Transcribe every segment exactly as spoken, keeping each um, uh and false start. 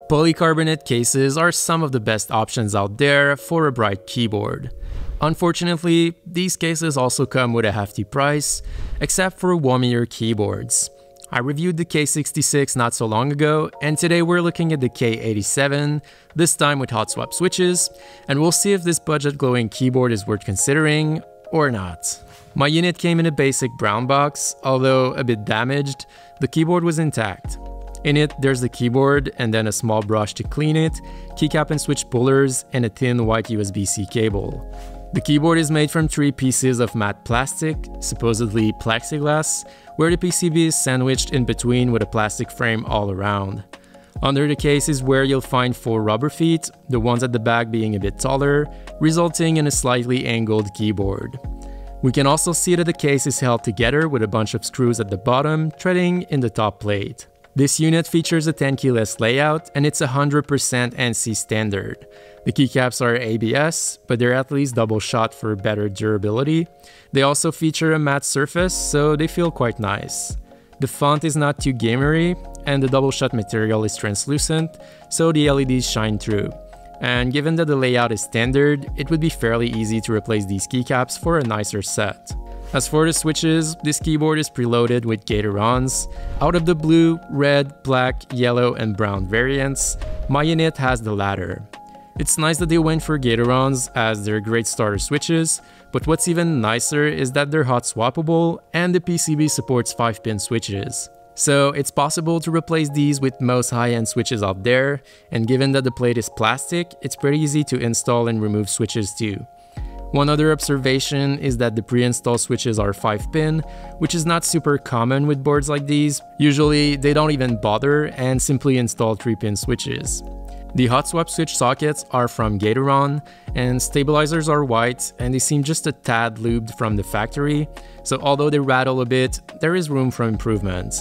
Polycarbonate cases are some of the best options out there for a bright keyboard. Unfortunately, these cases also come with a hefty price, except for Wamier keyboards. I reviewed the K sixty-six not so long ago, and today we're looking at the K eighty-seven, this time with hot swap switches, and we'll see if this budget glowing keyboard is worth considering or not. My unit came in a basic brown box, although a bit damaged, the keyboard was intact. In it, there's the keyboard and then a small brush to clean it, keycap and switch pullers, and a thin white U S B C cable. The keyboard is made from three pieces of matte plastic, supposedly plexiglass, where the P C B is sandwiched in between with a plastic frame all around. Under the case is where you'll find four rubber feet, the ones at the back being a bit taller, resulting in a slightly angled keyboard. We can also see that the case is held together with a bunch of screws at the bottom, threading in the top plate. This unit features a ten keyless layout and it's one hundred percent A N S I standard. The keycaps are A B S, but they're at least double shot for better durability. They also feature a matte surface, so they feel quite nice. The font is not too gamery, and the double shot material is translucent, so the L E Ds shine through. And given that the layout is standard, it would be fairly easy to replace these keycaps for a nicer set. As for the switches, this keyboard is preloaded with Gatorons. Out of the blue, red, black, yellow, and brown variants, my unit has the latter. It's nice that they went for Gatorons as they're great starter switches, but what's even nicer is that they're hot swappable and the P C B supports five pin switches. So it's possible to replace these with most high-end switches out there, and given that the plate is plastic, it's pretty easy to install and remove switches too. One other observation is that the pre-installed switches are five pin, which is not super common with boards like these. Usually, they don't even bother and simply install three pin switches. The hot swap switch sockets are from Gatoron, and stabilizers are white, and they seem just a tad lubed from the factory, so although they rattle a bit, there is room for improvement.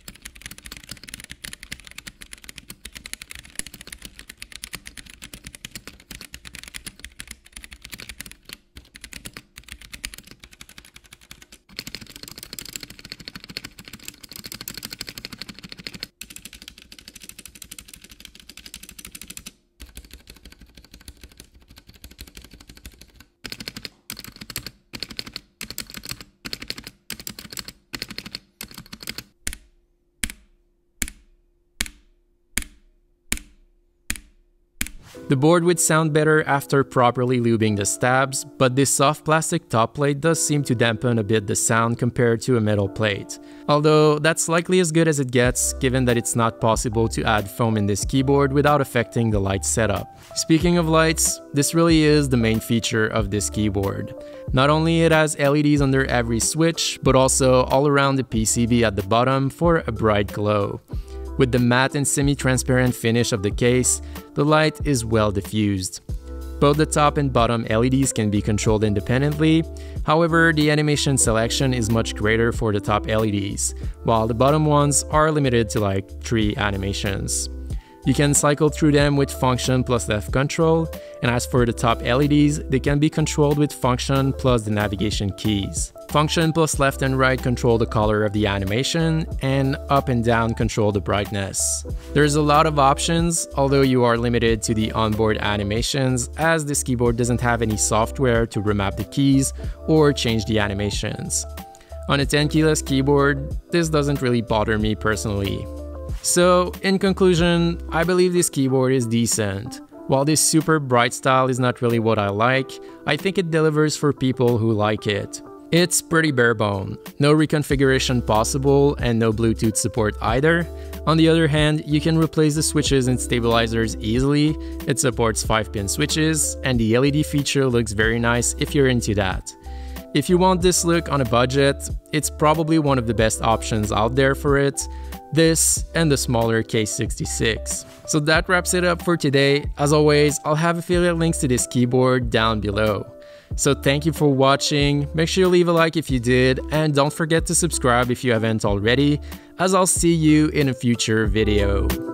The board would sound better after properly lubing the stabs, but this soft plastic top plate does seem to dampen a bit the sound compared to a metal plate. Although that's likely as good as it gets, given that it's not possible to add foam in this keyboard without affecting the light setup. Speaking of lights, this really is the main feature of this keyboard. Not only it has L E Ds under every switch, but also all around the P C B at the bottom for a bright glow. With the matte and semi-transparent finish of the case, the light is well diffused. Both the top and bottom L E Ds can be controlled independently, however the animation selection is much greater for the top L E Ds, while the bottom ones are limited to like three animations. You can cycle through them with function plus left control, and as for the top L E Ds, they can be controlled with function plus the navigation keys. Function plus left and right control the color of the animation, and up and down control the brightness. There's a lot of options, although you are limited to the onboard animations as this keyboard doesn't have any software to remap the keys or change the animations. On a ten keyless keyboard, this doesn't really bother me personally. So, in conclusion, I believe this keyboard is decent. While this super bright style is not really what I like, I think it delivers for people who like it. It's pretty bare bone, no reconfiguration possible and no Bluetooth support either. On the other hand, you can replace the switches and stabilizers easily, it supports five pin switches, and the L E D feature looks very nice if you're into that. If you want this look on a budget, it's probably one of the best options out there for it, this and the smaller K sixty-six. So that wraps it up for today. As always, I'll have affiliate links to this keyboard down below. So thank you for watching, make sure you leave a like if you did, and don't forget to subscribe if you haven't already, as I'll see you in a future video.